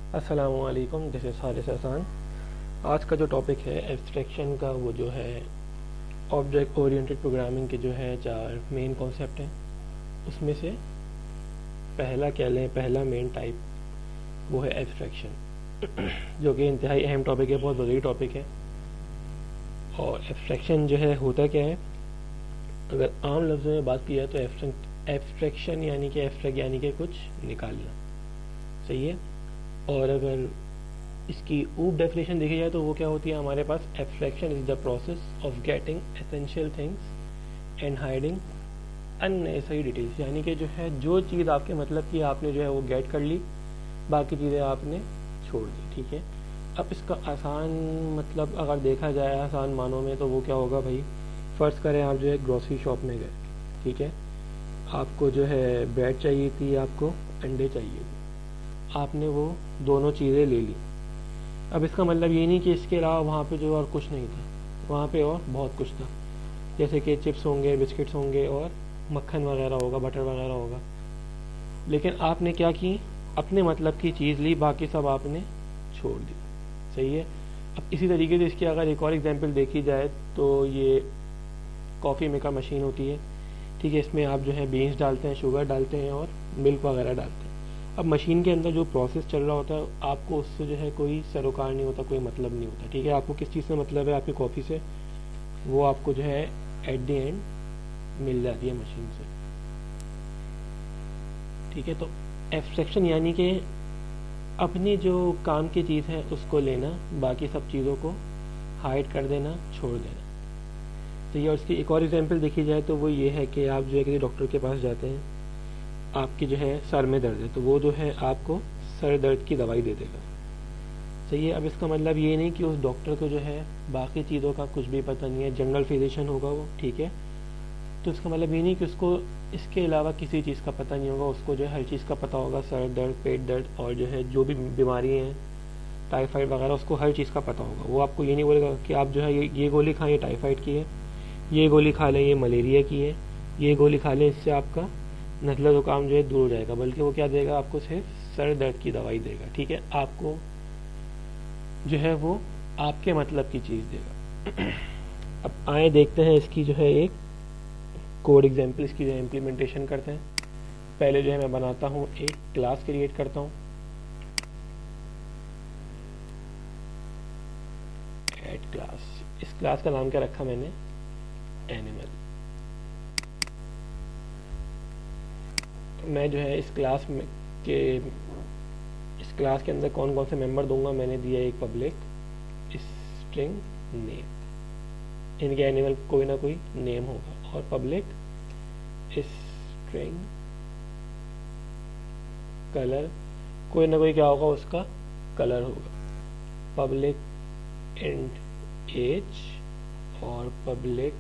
अस्सलामुअलैकुम, this is Haris Hasan. आज का जो टॉपिक है एब्स्ट्रैक्शन का, वो जो है ऑब्जेक्ट ओरिएंटेड प्रोग्रामिंग के जो है 4 मेन कॉन्सेप्ट हैं। उसमें से पहला कह लें, पहला मेन टाइप वो है एब्स्ट्रैक्शन, जो कि इंतहाई अहम टॉपिक है, बहुत ज़रूरी टॉपिक है। और एब्स्ट्रैक्शन जो है होता क्या है, अगर आम लफ्ज़ों में बात की जाए तो एब्स्ट्रैक्शन यानी कि एब्स्ट्रैक्ट यानी कि कुछ निकालना, सही है। और अगर इसकी ऊप डेफिनेशन देखी जाए तो वो क्या होती है हमारे पास, abstraction is the process of getting essential things and hiding unnecessary details. यानी कि जो है, जो चीज़ आपके मतलब की आपने जो है वो गेट कर ली, बाकी चीज़ें आपने छोड़ दी, ठीक है। अब इसका आसान मतलब अगर देखा जाए आसान मानों में, तो वो क्या होगा भाई, फ़र्ज़ करें आप जो है ग्रोसरी शॉप में गए, ठीक है। आपको जो है ब्रेड चाहिए थी, आपको अंडे चाहिए थे, आपने वो दोनों चीज़ें ले ली। अब इसका मतलब ये नहीं कि इसके अलावा वहाँ पे जो और कुछ नहीं था, वहाँ पे और बहुत कुछ था, जैसे कि चिप्स होंगे, बिस्किट्स होंगे और मक्खन वगैरह होगा, बटर वगैरह होगा। लेकिन आपने क्या की, अपने मतलब की चीज़ ली, बाकी सब आपने छोड़ दी, सही है। अब इसी तरीके से इसकी अगर एक और एग्जांपल देखी जाए तो ये कॉफ़ी मेकर मशीन होती है, ठीक है। इसमें आप जो है बीन्स डालते हैं, शुगर डालते हैं और मिल्क वगैरह डालते हैं। अब मशीन के अंदर जो प्रोसेस चल रहा होता है, आपको उससे जो है कोई सरोकार नहीं होता, कोई मतलब नहीं होता, ठीक है। आपको किस चीज़ से मतलब है, आपकी कॉफ़ी से, वो आपको जो है एट द एंड मिल जाती है मशीन से, ठीक है। तो एब्स्ट्रैक्शन यानी कि अपनी जो काम की चीज़ है उसको लेना, बाकी सब चीज़ों को हाइड कर देना, छोड़ देना। तो ये, और इसकी एक और एग्जांपल देखी जाए तो वो ये है कि आप जो है किसी डॉक्टर के पास जाते हैं, आपकी जो है सर में दर्द है, तो वो जो है आपको सर दर्द की दवाई दे देगा, सही है। अब इसका मतलब ये नहीं कि उस डॉक्टर को जो है बाकी चीज़ों का कुछ भी पता नहीं है, जनरल फिजिशियन होगा वो, ठीक है। तो इसका मतलब ये नहीं कि उसको इसके अलावा किसी चीज़ का पता नहीं होगा, उसको जो है हर चीज़ का पता होगा, सर दर्द, पेट दर्द और जो है जो भी बीमारी हैं, टाइफाइड वगैरह, उसको हर चीज़ का पता होगा। वो आपको ये नहीं बोलेगा कि आप जो है ये गोली खाएं, ये टाइफाइड की है, ये गोली खा लें, ये मलेरिया की है, ये गोली खा लें, इससे आपका नज़ला ज़ुकाम जो है दूर हो जाएगा। बल्कि वो क्या देगा आपको, सिर्फ सर दर्द की दवाई देगा, ठीक है। आपको जो है वो आपके मतलब की चीज़ देगा। अब आए देखते हैं इसकी जो है एक कोड एग्जाम्पल, इसकी जो है इम्प्लीमेंटेशन करते हैं। पहले जो है मैं बनाता हूँ, एक क्लास क्रिएट करता हूँ, ऐड क्लास। इस क्लास का नाम क्या रखा मैंने, एनिमल। मैं जो है इस क्लास में के इस क्लास के अंदर कौन कौन से मेंबर दूंगा, मैंने दिया एक पब्लिक स्ट्रिंग नेम, इनके एनिमल कोई ना कोई नेम होगा, और पब्लिक स्ट्रिंग कलर, कोई ना कोई क्या होगा, उसका कलर होगा। पब्लिक इंट एज और पब्लिक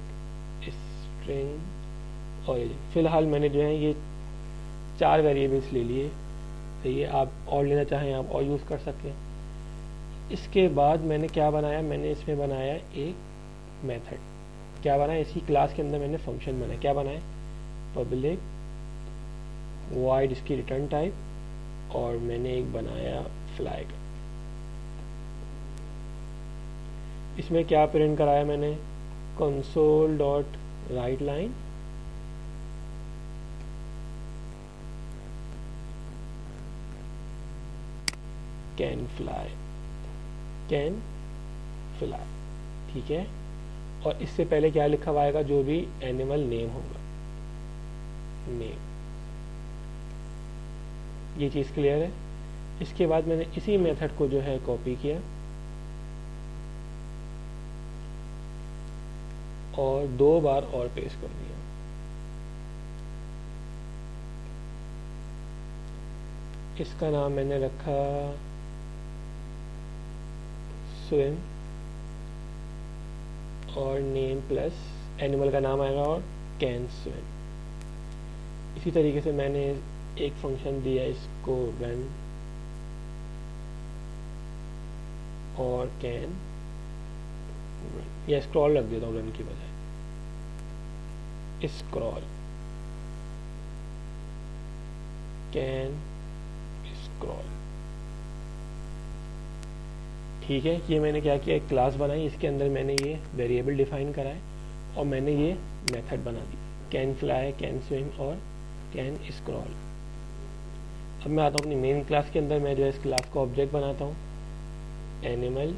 स्ट्रिंग ऑरिजिन। फिलहाल मैंने जो है ये 4 वेरिएबल्स ले लिए, सही है। आप और लेना चाहें आप और यूज़ कर सकते हैं। इसके बाद मैंने क्या बनाया, मैंने इसमें बनाया एक मेथड। क्या बनाया, इसी क्लास के अंदर मैंने फंक्शन बनाया। क्या बनाया, पब्लिक वॉइड इसकी रिटर्न टाइप, और मैंने एक बनाया फ्लैग। इसमें क्या प्रिंट कराया मैंने, console dot write line can fly, can fly, ठीक है। और इससे पहले क्या लिखा हुआ आएगा, जो भी एनिमल नेम होगा, नेम। ये चीज़ क्लियर है। इसके बाद मैंने इसी मेथड को जो है कॉपी किया और 2 बार और पेस्ट कर दिया। इसका नाम मैंने रखा स्विम, और नेम प्लस एनिमल का नाम आएगा और कैन स्विम। इसी तरीके से मैंने एक फंक्शन दिया, इसको रन और कैन रन, या स्क्रॉल रख देता हूँ रन की बजाय, स्क्रॉल, कैन स्क्रॉल, ठीक है, ये मैंने क्या किया, एक क्लास बनाई, इसके अंदर मैंने ये वेरिएबल डिफाइन करा है और मैंने ये मेथड बना दी, कैन फ्लाई, कैन स्विम और कैन स्क्रॉल। अब मैं आता हूँ अपनी मेन क्लास के अंदर, मैं जो है इस क्लास का ऑब्जेक्ट बनाता हूँ, animal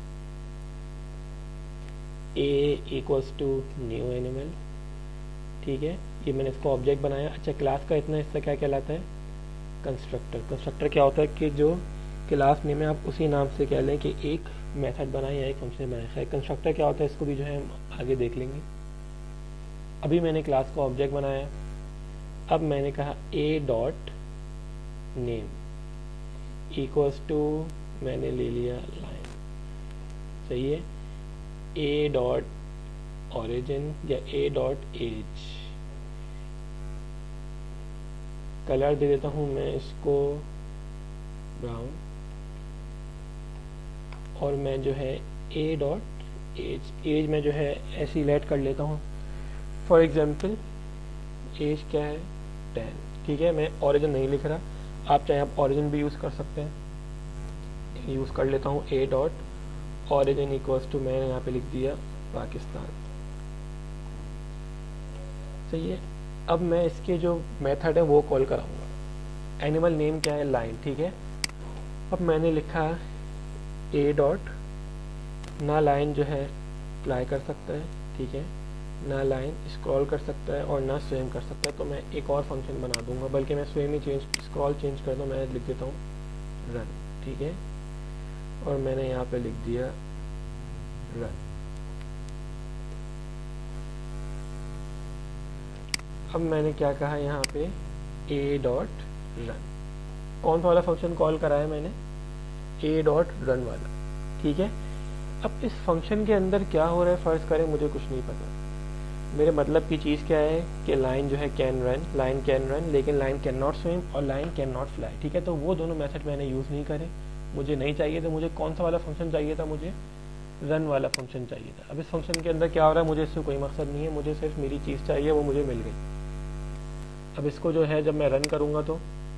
a equals to new animal. ठीक है, ये मैंने इसको ऑब्जेक्ट बनाया। अच्छा, क्लास का इतना हिस्सा क्या कहलाता है, कंस्ट्रक्टर। कंस्ट्रक्टर क्या होता है कि जो क्लास नेम है आप उसी नाम से कह लें कि एक मेथड बनाए या एक फंक्शन बनाए। खैर, कंस्ट्रक्टर क्या होता है इसको भी जो है हम आगे देख लेंगे। अभी मैंने क्लास का ऑब्जेक्ट बनाया, अब मैंने कहा a dot name equals to, मैंने ले लिया लाइन, सही है, ए डॉट ऑरिजिन या ए डॉट एज। कलर दे देता हूं मैं इसको ब्राउन, और मैं जो है ए डॉट एज में जो है ऐसे लेट कर लेता हूं। फॉर एग्जाम्पल एज क्या है, 10। ठीक है, मैं ऑरिजिन नहीं लिख रहा, आप चाहे आप ऑरिजिन भी यूज कर सकते हैं। यूज कर लेता हूँ a dot origin equals to, मैंने यहाँ पे लिख दिया पाकिस्तान, सही है। अब मैं इसके जो मेथड है वो कॉल कराऊंगा। एनिमल नेम क्या है, लाइन। ठीक है, अब मैंने लिखा ए डॉट, ना लाइन जो है अप्लाई कर सकता है, ठीक है, ना लाइन स्क्रॉल कर सकता है और ना स्विम कर सकता है, तो मैं एक और फंक्शन बना दूंगा, बल्कि मैं स्विम ही स्क्रॉल चेंज कर दूँ, मैं लिख देता हूँ रन। ठीक है, और मैंने यहाँ पे लिख दिया रन। अब मैंने क्या कहा यहाँ पे, ए डॉट रन। कौन सा वाला फंक्शन कॉल करा है मैंने, ए डॉट रन वाला। ठीक है, अब इस फंक्शन के अंदर क्या हो रहा है फर्ज करें, मुझे कुछ नहीं पता। मेरे मतलब की चीज़ क्या है कि लाइन जो है can run, lion can run, लेकिन लाइन कैन नॉट स्विम और लाइन कैन नॉट फ्लाई। ठीक है, तो वो दोनों मेथड मैंने यूज़ नहीं करे, मुझे नहीं चाहिए। तो मुझे कौन सा वाला फंक्शन चाहिए था, मुझे रन वाला फंक्शन चाहिए था। अब इस फंक्शन के अंदर क्या हो रहा है, मुझे इससे कोई मकसद नहीं है, मुझे सिर्फ मेरी चीज़ चाहिए, वो मुझे मिल गई। अब इसको जो है जब मैं रन करूंगा तो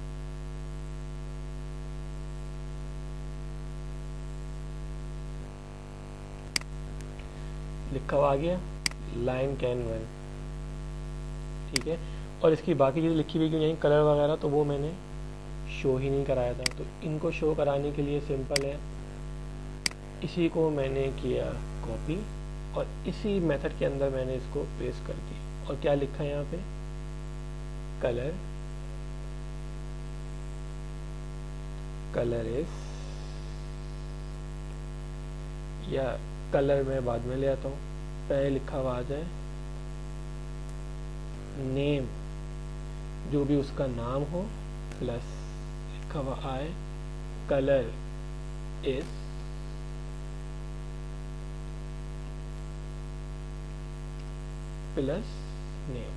लिखा हुआ आ गया, लाइन कैन रन। ठीक है, और इसकी बाकी चीज़ें लिखी हुई क्यों नहीं, कलर वगैरह, तो वो मैंने शो ही नहीं कराया था। तो इनको शो कराने के लिए सिंपल है, इसी को मैंने किया कॉपी और इसी मेथड के अंदर मैंने इसको पेस्ट कर दिया। और क्या लिखा है यहाँ पे, कलर इज, या कलर मैं बाद में ले आता हूँ, पहले लिखा हुआ आ जाए नेम, जो भी उसका नाम हो, प्लस लिखा हुआ आए कलर इज प्लस नेम।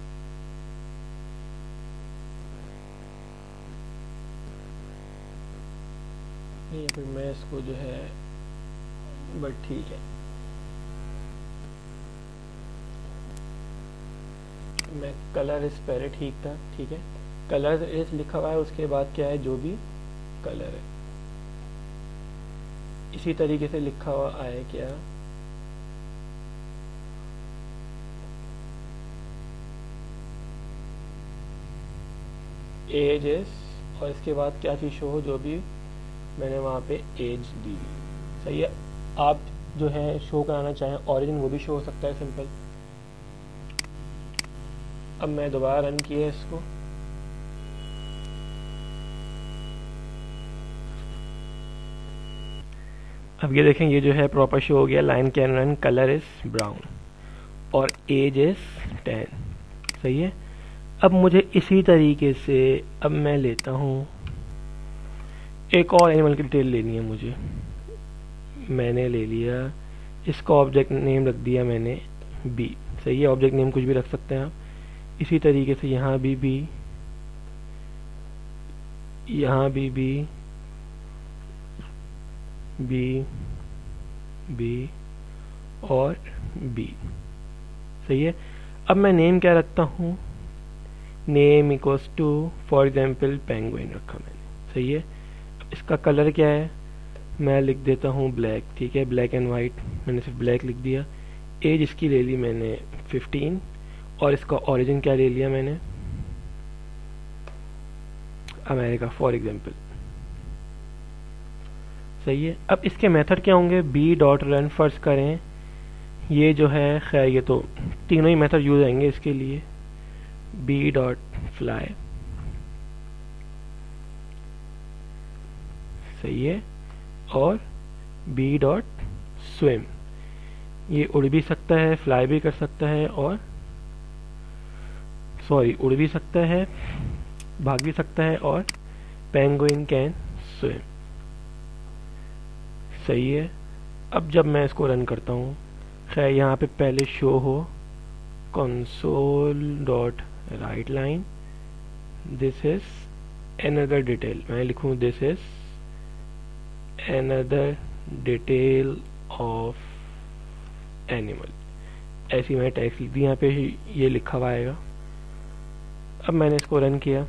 नहीं, फिर मैं इसको जो है, बट ठीक है, मैं कलर इस पहले ठीक था। ठीक है, कलर इस लिखा हुआ है, उसके बाद क्या है, जो भी कलर है। इसी तरीके से लिखा हुआ आए क्या, एज इज, और इसके बाद क्या चीज शो हो, जो भी मैंने वहां पे एज दी। सही है, आप जो है शो कराना चाहें ऑरिजिन, वो भी शो हो सकता है, सिंपल। अब मैं दोबारा रन किया इसको, अब ये देखें, ये जो है प्रॉपर शो हो गया, lion can run, colour is brown और एज इज 10। सही है, अब मुझे इसी तरीके से अब मैं लेता हूँ, एक और एनिमल की डिटेल लेनी है मुझे। मैंने ले लिया, इसका ऑब्जेक्ट नेम रख दिया मैंने बी। सही है, ऑब्जेक्ट नेम कुछ भी रख सकते हैं आप। इसी तरीके से यहाँ भी बी, यहाँ भी बी, बी, बी और बी। सही है, अब मैं नेम क्या रखता हूँ, name equals to for example penguin रखा मैंने। सही है, इसका कलर क्या है, मैं लिख देता हूँ ब्लैक, ठीक है, ब्लैक एंड वाइट, मैंने सिर्फ ब्लैक लिख दिया। एज इसकी ले ली मैंने 15 और इसका ओरिजिन क्या ले लिया मैंने, अमेरिका फॉर एग्जाम्पल। सही है। अब इसके मेथड क्या होंगे, बी डॉट रन फर्स्ट करें, ये जो है खैर ये तो तीनों ही मेथड यूज आएंगे इसके लिए। बी डॉट फ्लाई, सही है, और बी डॉट स्विम, ये उड़ भी सकता है, फ्लाई भी कर सकता है, और सॉरी उड़ भी सकता है, भाग भी सकता है, और पेंगुइन कैन स्विम। सही है। अब जब मैं इसको रन करता हूँ, खैर यहाँ पे पहले शो हो console dot write line, this is another detail, मैं लिखूँ this is another detail of animal, ऐसी मैंने टैक्स लिख दी, यहाँ पे ये लिखा हुआ आएगा। अब मैंने इसको रन किया,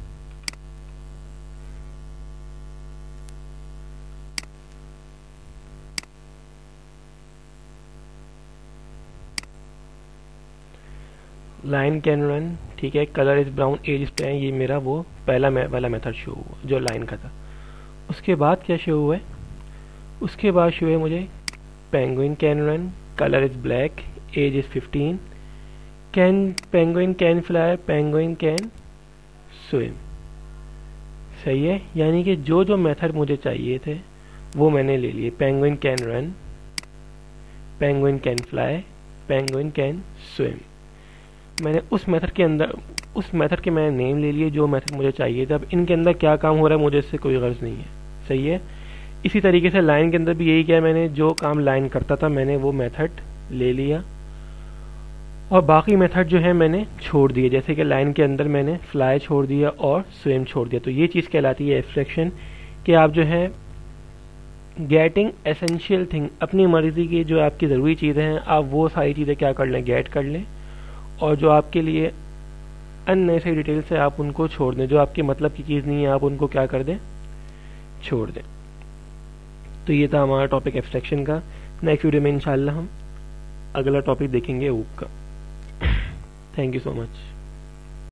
लाइन कैन रन, ठीक है, colour is brown, age is plain, ये मेरा वो पहला वाला मेथड शो हुआ जो लाइन का था। उसके बाद क्या शो हुआ है, उसके बाद शो है मुझे penguin can run, colour is black, age is 15, can penguin can fly, penguin can swim. सही है। यानी कि जो जो मेथड मुझे चाहिए थे वो मैंने ले लिए, penguin can run, penguin can fly, penguin can swim. मैंने उस मेथड के अंदर उस मेथड के मैंने नेम ले लिए जो मेथड मुझे चाहिए था। अब इनके अंदर क्या काम हो रहा है मुझे इससे कोई गर्ज नहीं है। सही है। इसी तरीके से लाइन के अंदर भी यही किया मैंने, जो काम लाइन करता था मैंने वो मेथड ले लिया और बाकी मेथड जो है मैंने छोड़ दिए। जैसे कि लाइन के अंदर मैंने फ्लाई छोड़ दिया और स्विम छोड़ दिया। तो ये चीज़ कहलाती है एब्स्ट्रैक्शन, कि आप जो है गेटिंग एसेंशियल थिंग, अपनी मर्जी की जो आपकी ज़रूरी चीज़ें हैं आप वो सारी चीज़ें क्या कर लें, गेट कर लें, और जो आपके लिए अननेसेसरी डिटेल से आप उनको छोड़ दें, जो आपके मतलब की चीज़ नहीं है आप उनको क्या कर दें, छोड़ दें। तो ये था हमारा टॉपिक एब्स्ट्रैक्शन का। नेक्स्ट वीडियो में इंशाल्लाह हम अगला टॉपिक देखेंगे ऊप का। Thank you so much.